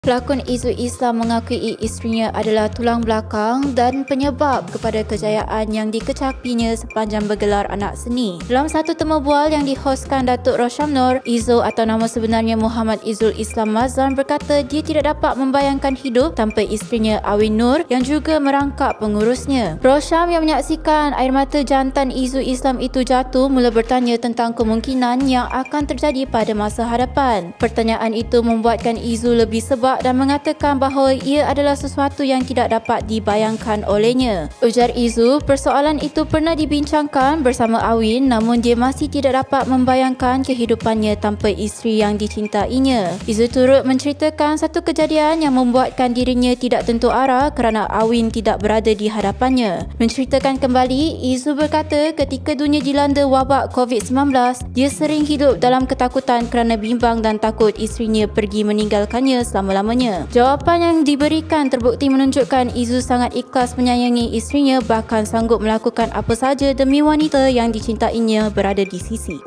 Pelakon Izul Islam mengakui isterinya adalah tulang belakang dan penyebab kepada kejayaan yang dikecapinya sepanjang bergelar anak seni. Dalam satu temu bual yang dihoskan Datuk Rosham Nur, Izul atau nama sebenarnya Muhammad Izul Islam Mazlan berkata dia tidak dapat membayangkan hidup tanpa isterinya Awin Nur yang juga merangkap pengurusnya. Rosham yang menyaksikan air mata jantan Izul Islam itu jatuh mula bertanya tentang kemungkinan yang akan terjadi pada masa hadapan. Pertanyaan itu membuatkan Izul lebih sebab dan mengatakan bahawa ia adalah sesuatu yang tidak dapat dibayangkan olehnya. Ujar Izul, persoalan itu pernah dibincangkan bersama Awin namun dia masih tidak dapat membayangkan kehidupannya tanpa isteri yang dicintainya. Izul turut menceritakan satu kejadian yang membuatkan dirinya tidak tentu arah kerana Awin tidak berada di hadapannya. Menceritakan kembali, Izul berkata ketika dunia dilanda wabak COVID-19, dia sering hidup dalam ketakutan kerana bimbang dan takut isterinya pergi meninggalkannya selama-lamanya. Jawapan yang diberikan terbukti menunjukkan Izul sangat ikhlas menyayangi isterinya, bahkan sanggup melakukan apa saja demi wanita yang dicintainya berada di sisi.